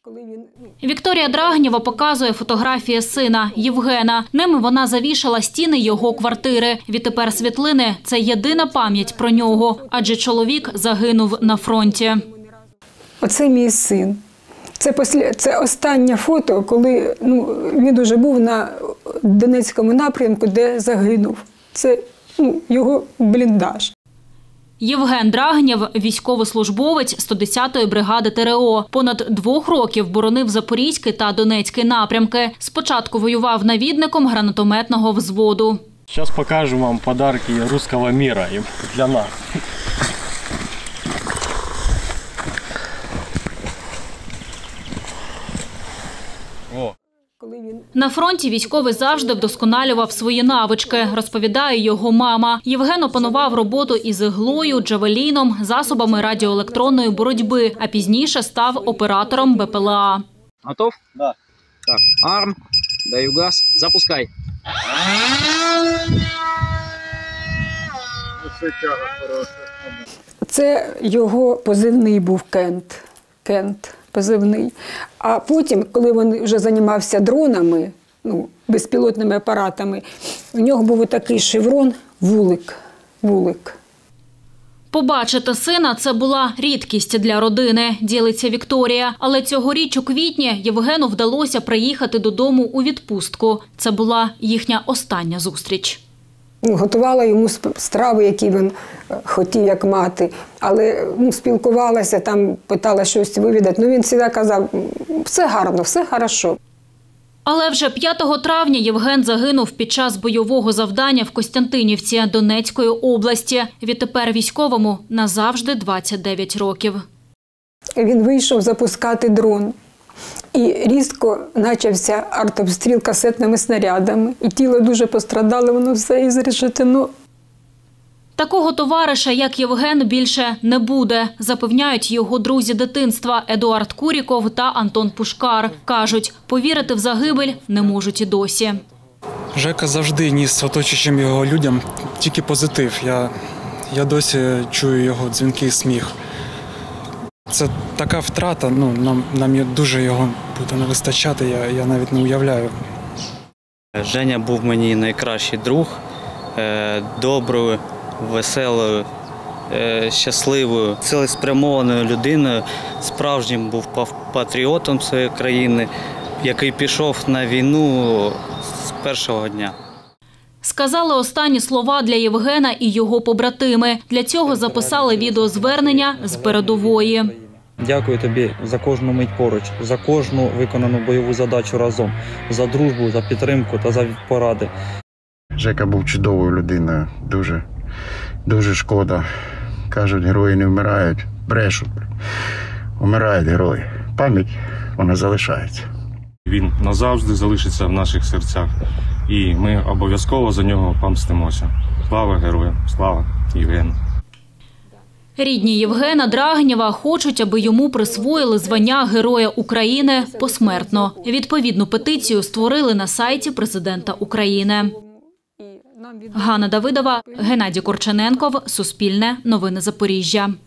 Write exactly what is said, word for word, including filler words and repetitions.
Вікторія Драгнєва показує фотографії сина Євгена. Ними вона завішала стіни його квартири. Відтепер світлини – це єдина пам'ять про нього, адже чоловік загинув на фронті. Оце мій син. Це, після, це останнє фото, коли ну, він уже був на Донецькому напрямку, де загинув. Це ну, його бліндаж. Євген Драгнєв – військовослужбовець сто десятої бригади ТрО. Понад двох років боронив Запорізький та Донецький напрямки. Спочатку воював навідником гранатометного взводу. Зараз покажу вам подарки руського міра для нас. О. На фронті військовий завжди вдосконалював свої навички, розповідає його мама. Євген опанував роботу із іглою, джавеліном, засобами радіоелектронної боротьби, а пізніше став оператором Б П Л А. Готов? Да. Так, арм, даю газ, запускай. Це його позивний був Кент. Кент. Позивний. А потім, коли він вже займався дронами, ну, безпілотними апаратами, у нього був такий шеврон «Вулик». Вулик. Побачити сина – це була рідкість для родини, ділиться Вікторія. Але цьогоріч у квітні Євгену вдалося приїхати додому у відпустку. Це була їхня остання зустріч. Готувала йому страви, які він хотів, як мати. Але ну, спілкувалася, там питала щось вивідати. Ну, він завжди казав, все гарно, все хорошо. Але вже п'ятого травня Євген загинув під час бойового завдання в Костянтинівці Донецької області. Відтепер військовому назавжди двадцять дев'ять років. Він вийшов запускати дрон. І різко почався артобстріл касетними снарядами. І тіло дуже пострадало, воно все ізрешетено. Такого товариша, як Євген, більше не буде, запевняють його друзі дитинства Едуард Куріков та Антон Пушкар. Кажуть, повірити в загибель не можуть і досі. Жека завжди ніс оточуючим його людям тільки позитив. Я, я досі чую його дзвінкий сміх. Це така втрата, ну, нам, нам дуже його буде не вистачати, я, я навіть не уявляю. Женя був мені найкращий друг, доброю, веселою, щасливою, цілеспрямованою людиною, справжнім був патріотом своєї країни, який пішов на війну з першого дня. Сказали останні слова для Євгена і його побратими. Для цього записали відеозвернення з передової. Дякую тобі за кожну мить поруч, за кожну виконану бойову задачу разом, за дружбу, за підтримку та за поради. Жека був чудовою людиною, дуже, дуже шкода. Кажуть, герої не вмирають, брешуть, вмирають герої. Пам'ять, вона залишається. Він назавжди залишиться в наших серцях. І ми обов'язково за нього помстимося. Слава героям! Слава Євгену! Рідні Євгена Драгнєва хочуть, аби йому присвоїли звання Героя України посмертно. Відповідну петицію створили на сайті президента України. Ганна Давидова, Геннадій Корчененков, Суспільне, Новини Запоріжжя.